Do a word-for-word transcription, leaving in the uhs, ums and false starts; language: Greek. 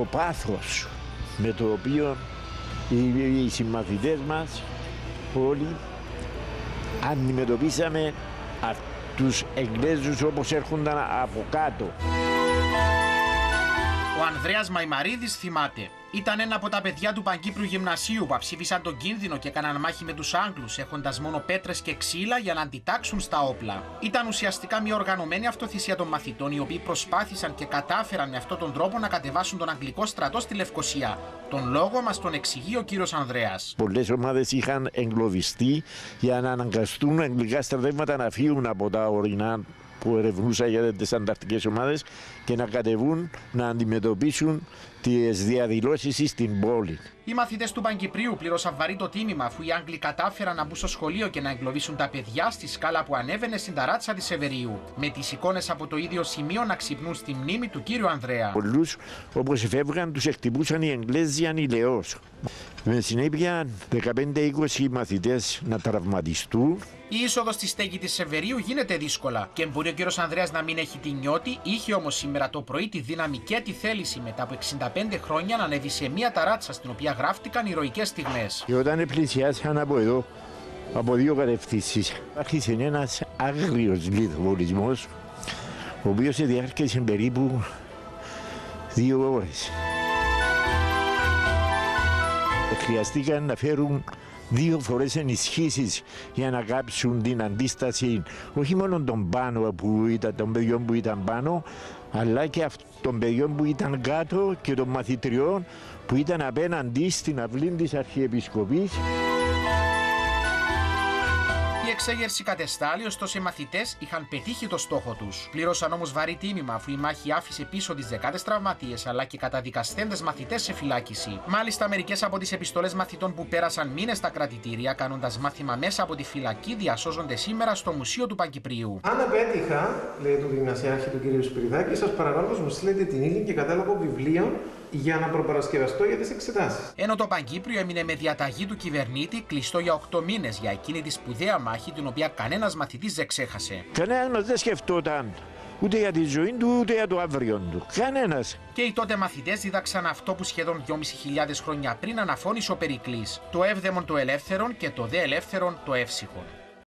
πάθος με το οποίο οι, οι συμμαθητές μας όλοι αντιμετωπίσαμε τους Εγγλέζους όπως έρχονταν από κάτω. Ο Ανδρέας Μαϊμαρίδης θυμάται. Ήταν ένα από τα παιδιά του Παγκύπριου Γυμνασίου που αψήφισαν τον κίνδυνο και έκαναν μάχη με τους Άγγλους, έχοντας μόνο πέτρες και ξύλα για να αντιτάξουν στα όπλα. Ήταν ουσιαστικά μια οργανωμένη αυτοθυσία των μαθητών, οι οποίοι προσπάθησαν και κατάφεραν με αυτόν τον τρόπο να κατεβάσουν τον Αγγλικό στρατό στη Λευκοσία. Τον λόγο μας τον εξηγεί ο κύριος Ανδρέας. Πολλές ομάδες είχαν εγκλωβιστεί για να αναγκαστούν αγγλικά στρατεύματα να φύγουν από τα ορεινά που ερευνούσαν για τις ανταρκτικές ομάδες και να κατεβούν να αντιμετωπίσουν τις διαδηλώσεις στην πόλη. Οι μαθητές του Παγκυπρίου πλήρωσαν βαρύ το τίμημα αφού οι Άγγλοι κατάφεραν να μπουν στο σχολείο και να εγκλωβίσουν τα παιδιά στη σκάλα που ανέβαινε στην ταράτσα της Σεβερίου. Με τις εικόνες από το ίδιο σημείο να ξυπνούν στη μνήμη του κύριου Ανδρέα. Πολλούς όπως φεύγαν τους εκτυπούσαν οι Εγγλέζοι ανηλαιώς. Με συνέπεια δεκαπέντε είκοσι μαθητές να τραυματιστούν. Η είσοδος στη στέγη της Σεβερίου γίνεται δύσκολα και μπορεί ο κύριος Ανδρέας να μην έχει τη νιώτη, είχε όμως σήμερα το πρωί τη δύναμη και τη θέληση μετά από εξήντα πέντε χρόνια να ανέβει σε μια ταράτσα στην οποία γράφτηκαν ηρωικές στιγμές. Και όταν πλησιάσαν από εδώ, από δύο κατευθύνσεις, άρχισε ένας άγριος λιθοβολισμός, ο οποίος διάρκεισε περίπου δύο ώρες. Χρειαστήκαν να φέρουν δύο φορές ενισχύσεις για να κάψουν την αντίσταση όχι μόνο των πάνω που ήταν, των παιδιών που ήταν πάνω, αλλά και των παιδιών που ήταν κάτω και των μαθητριών που ήταν απέναντι στην αυλή της Αρχιεπισκοπής. Η εξέγερση κατεστάλλει, ωστόσο οι μαθητές είχαν πετύχει το στόχο τους. Πλήρωσαν όμως βαρύ τίμημα αφού η μάχη άφησε πίσω τις δεκάδες τραυματίες αλλά και καταδικαστέντες μαθητές σε φυλάκιση. Μάλιστα, μερικές από τις επιστολές μαθητών που πέρασαν μήνες στα κρατητήρια κάνοντας μάθημα μέσα από τη φυλακή διασώζονται σήμερα στο Μουσείο του Παγκυπρίου. Αν απέτυχα, λέει το γυμνασιάρχη του κ. Σπυριδάκη, σας παρακαλώ να μου στείλετε την ύλη και κατάλογο βιβλίων για να προπαρασκευαστώ για τις εξετάσεις. Ενώ το Παγκύπριο έμεινε με διαταγή του κυβερνήτη κλειστό για οκτώ μήνες για εκείνη τη σπουδαία μάχη την οποία κανένας μαθητής δεν ξέχασε. Κανένας μας δεν σκεφτόταν ούτε για τη ζωή του ούτε για το αύριο του. Κανένας. Και οι τότε μαθητές δίδαξαν αυτό που σχεδόν δυόμισι χιλιάδες χρόνια πριν αναφώνησε ο Περικλής. Το εύδαιμον το ελεύθερον και το δε ελεύθερον το εύσυχον.